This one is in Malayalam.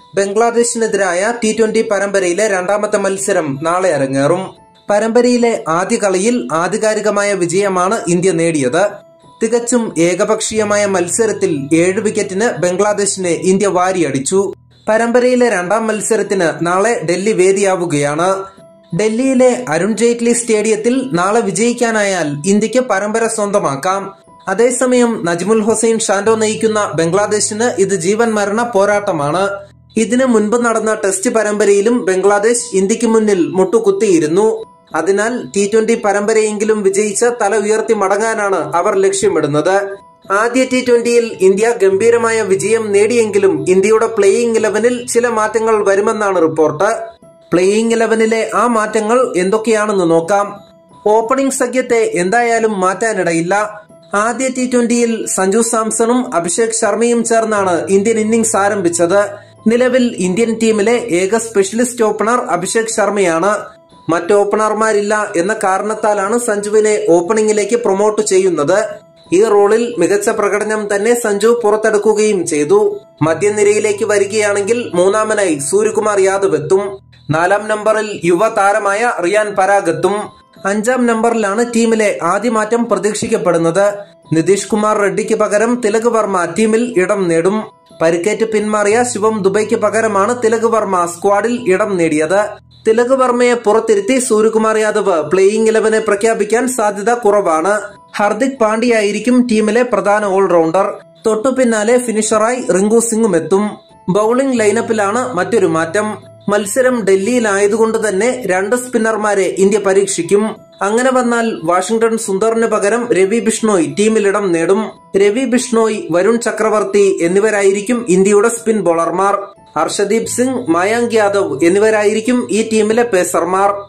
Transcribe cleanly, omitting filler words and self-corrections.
ബംഗ്ലാദേശിനെതിരായ T20 പരമ്പരയിലെ രണ്ടാമത്തെ മത്സരം നാളെ അരങ്ങേറും. പരമ്പരയിലെ ആദ്യ കളിയിൽ ആധികാരികമായ വിജയമാണ് ഇന്ത്യ നേടിയത്. തികച്ചും ഏകപക്ഷീയമായ മത്സരത്തിൽ 7 വിക്കറ്റിന് ബംഗ്ലാദേശിനെ ഇന്ത്യ വാരിയടിച്ചു. പരമ്പരയിലെ രണ്ടാം മത്സരത്തിന് നാളെ ഡൽഹി വേദിയാവുകയാണ്. ഡൽഹിയിലെ അരുൺ ജെയ്റ്റ്ലി സ്റ്റേഡിയത്തിൽ നാളെ വിജയിക്കാനായാൽ ഇന്ത്യക്ക് പരമ്പര സ്വന്തമാക്കാം. അതേസമയം നജ്മുൽ ഹുസൈൻ ഷാന്റോ നയിക്കുന്ന ബംഗ്ലാദേശിന് ഇത് ജീവൻ മരണ പോരാട്ടമാണ്. ഇതിനു മുൻപ് നടന്ന ടെസ്റ്റ് പരമ്പരയിലും ബംഗ്ലാദേശ് ഇന്ത്യക്ക് മുന്നിൽ മുട്ടുകുത്തിയിരുന്നു. അതിനാൽ T20 പരമ്പരയെങ്കിലും വിജയിച്ച് തല ഉയർത്തി മടങ്ങാനാണ് അവർ ലക്ഷ്യമിടുന്നത്. ആദ്യ T20യിൽ ഇന്ത്യ ഗംഭീരമായ വിജയം നേടിയെങ്കിലും ഇന്ത്യയുടെ പ്ലേയിംഗ് 11-ൽ ചില മാറ്റങ്ങൾ വരുമെന്നാണ് റിപ്പോർട്ട്. പ്ലേയിംഗ് 11-ലെ ആ മാറ്റങ്ങൾ എന്തൊക്കെയാണെന്ന് നോക്കാം. ഓപ്പണിംഗ് സഖ്യത്തെ എന്തായാലും മാറ്റാനിടയില്ല. ആദ്യ T20യിൽ സഞ്ജു സാംസണും അഭിഷേക് ശർമ്മയും ചേർന്നാണ് ഇന്ത്യൻ ഇന്നിംഗ്സ് ആരംഭിച്ചത്. നിലവിൽ ഇന്ത്യൻ ടീമിലെ ഏക സ്പെഷ്യലിസ്റ്റ് ഓപ്പണർ അഭിഷേക് ശർമ്മയാണ്. മറ്റ് ഓപ്പണർമാരില്ല എന്ന കാരണത്താലാണ് സഞ്ജുവിനെ ഓപ്പണിംഗിലേക്ക് പ്രൊമോട്ട് ചെയ്യുന്നത്. ഈ റോളിൽ മികച്ച പ്രകടനം തന്നെ സഞ്ജു പുറത്തെടുക്കുകയും ചെയ്തു. മധ്യനിരയിലേക്ക് വരികയാണെങ്കിൽ മൂന്നാമനായി സൂര്യകുമാർ യാദവ് എത്തും. 4-ാം നമ്പറിൽ യുവ താരമായ റിയാൻ പരാഗ് എത്തും. 5-ാം നമ്പറിലാണ് ടീമിലെ ആദ്യ മാറ്റം പ്രതീക്ഷിക്കപ്പെടുന്നത്. നിതീഷ് കുമാർ റെഡ്ഡിക്ക് പകരം തിലക് വർമ്മ ടീമിൽ ഇടം നേടും. പരിക്കേറ്റ് പിന്മാറിയ ശിവം ദുബൈക്ക് പകരമാണ് തിലക് വർമ്മ സ്ക്വാഡിൽ ഇടം നേടിയത്. തിലക് വർമ്മയെ പുറത്തിരുത്തി സൂര്യകുമാർ യാദവ് പ്ലേയിംഗ് 11 പ്രഖ്യാപിക്കാൻ സാധ്യത കുറവാണ്. ഹർദിക് പാണ്ഡ്യയായിരിക്കും ടീമിലെ പ്രധാന ഓൾറൗണ്ടർ. തൊട്ടു പിന്നാലെ ഫിനിഷറായി റിങ്കു സിംഗും എത്തും. ബൌളിംഗ് ലൈനപ്പിലാണ് മറ്റൊരു മാറ്റം. മത്സരം ഡൽഹിയിലായതുകൊണ്ട് തന്നെ 2 സ്പിന്നർമാരെ ഇന്ത്യ പരീക്ഷിക്കും. അങ്ങനെ വന്നാൽ വാഷിംഗ്ടൺ സുന്ദറിന് പകരം രവി ബിഷ്ണോയ് ടീമിലിടം നേടും. രവി ബിഷ്ണോയ്, വരുൺ ചക്രവർത്തി എന്നിവരായിരിക്കും ഇന്ത്യയുടെ സ്പിൻ ബോളർമാർ. ഹർഷദീപ് സിംഗ്, മയാങ്ക് യാദവ് എന്നിവരായിരിക്കും ഈ ടീമിലെ പേസർമാർ.